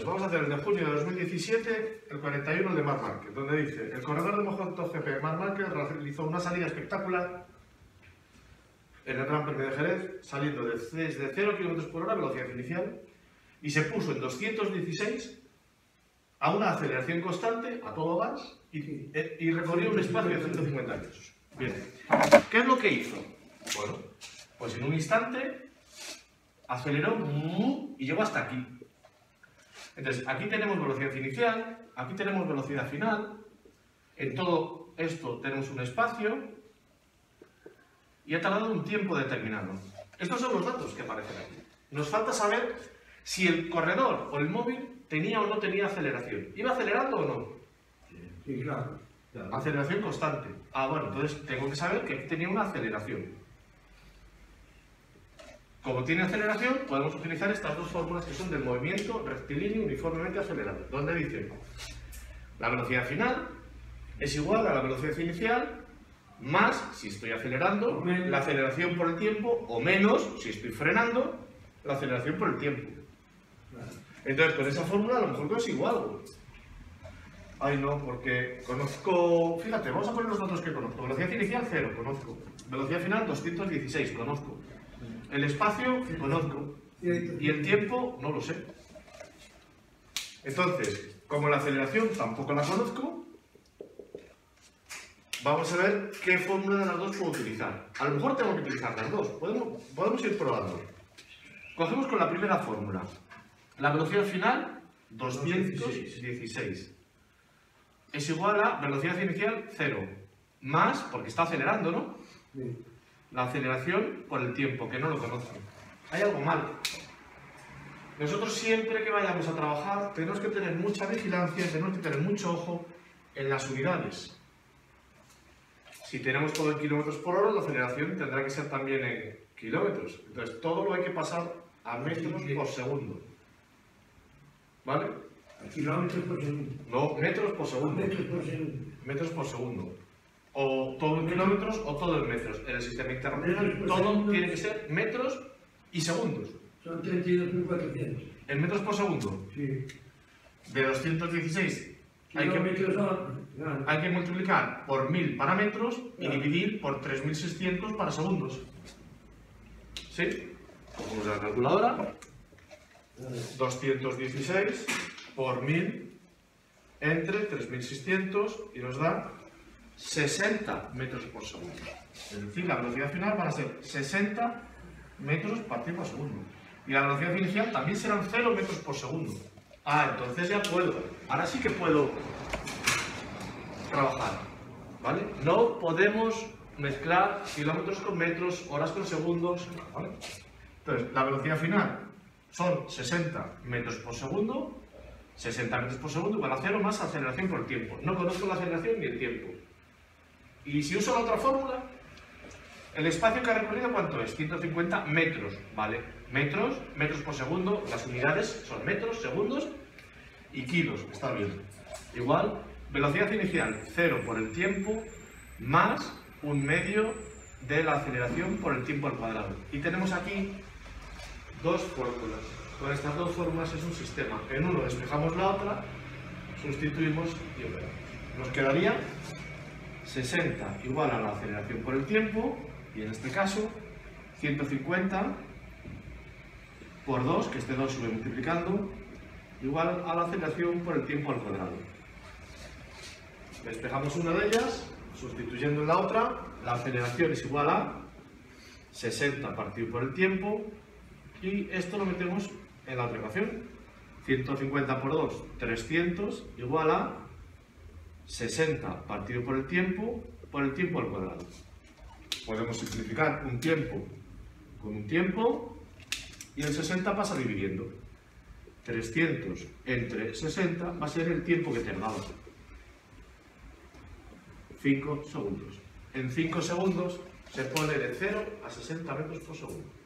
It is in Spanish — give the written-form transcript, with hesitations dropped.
vamos a hacer el de junio de 2017, el 41 de Marc Márquez, donde dice: el corredor de MotoGP Marc Márquez realizó una salida espectacular en el Gran Premio de Jerez, saliendo desde 0 km/h velocidad inicial, y se puso en 216 a una aceleración constante, a todo gas, y recorrió un espacio de 150 metros. Bien, ¿qué es lo que hizo? Bueno, pues en un instante aceleró y llegó hasta aquí. Entonces, aquí tenemos velocidad inicial, aquí tenemos velocidad final, en todo esto tenemos un espacio y ha tardado un tiempo determinado. Estos son los datos que aparecen aquí. Nos falta saber si el corredor o el móvil tenía o no tenía aceleración. ¿Iba acelerando o no? Sí, claro. Aceleración constante. Ah, bueno, entonces tengo que saber que aquí tenía una aceleración. Como tiene aceleración, podemos utilizar estas dos fórmulas que son del movimiento rectilíneo uniformemente acelerado, donde dice: la velocidad final es igual a la velocidad inicial más, si estoy acelerando, la aceleración por el tiempo, o menos, si estoy frenando, la aceleración por el tiempo. Entonces, con esa fórmula a lo mejor consigo algo. Ay, no, porque conozco... Fíjate, vamos a poner los datos que conozco. Velocidad inicial, 0, conozco. Velocidad final, 216, conozco. El espacio, conozco. Y el tiempo, no lo sé. Entonces, como la aceleración tampoco la conozco, vamos a ver qué fórmula de las dos puedo utilizar. A lo mejor tengo que utilizar las dos. Podemos ir probando. Cogemos con la primera fórmula. La velocidad final, 216. Es igual a velocidad inicial, 0. Más, porque está acelerando, ¿no? Sí. La aceleración por el tiempo, que no lo conozco. Hay algo mal. Nosotros siempre que vayamos a trabajar tenemos que tener mucha vigilancia, tenemos que tener mucho ojo en las unidades. Si tenemos todo en km/h, la aceleración tendrá que ser también en kilómetros. Entonces, todo lo hay que pasar a metros por segundo. ¿Vale? Kilómetros por segundo. No, metros por segundo. Metros por segundo. Metros por segundo. O todo en kilómetros o todo en metros. En el sistema internacional Metros por todo segundo. tiene que ser metros y segundos. Son 32.400. En metros por segundo. Sí. De 216 Kilómetros son... Claro. hay que multiplicar por 1000 para metros y dividir por 3600 para segundos. ¿Sí? Cogemos la calculadora. 216 por 1000 entre 3600 y nos da 60 metros por segundo. Es decir, la velocidad final van a ser 60 metros partido por segundo. Y la velocidad inicial también serán 0 metros por segundo. Ah, entonces ya puedo. Ahora sí que puedo trabajar. ¿Vale? No podemos mezclar kilómetros con metros, horas con segundos. ¿Vale? Entonces, la velocidad final son 60 metros por segundo. 60 metros por segundo igual a 0 más aceleración por el tiempo. No conozco la aceleración ni el tiempo. Y si uso la otra fórmula, el espacio que ha recorrido, ¿cuánto es? 150 metros, ¿vale? Metros por segundo, las unidades son metros, segundos y kilos, está bien. Igual, velocidad inicial, 0 por el tiempo, más un medio de la aceleración por el tiempo al cuadrado. Y tenemos aquí dos fórmulas. Con estas dos fórmulas es un sistema. En uno despejamos la otra, sustituimos y operamos. Nos quedaría 60 igual a la aceleración por el tiempo, y en este caso 150 por 2, que este 2 sube multiplicando, igual a la aceleración por el tiempo al cuadrado. Despejamos una de ellas, sustituyendo en la otra, la aceleración es igual a 60 partido por el tiempo, y esto lo metemos en la otra ecuación. 150 por 2, 300, igual a 60 partido por el tiempo al cuadrado. Podemos simplificar un tiempo con un tiempo y el 60 pasa dividiendo. 300 entre 60 va a ser el tiempo que tardamos. 5 segundos. En 5 segundos se pone de 0 a 60 metros por segundo.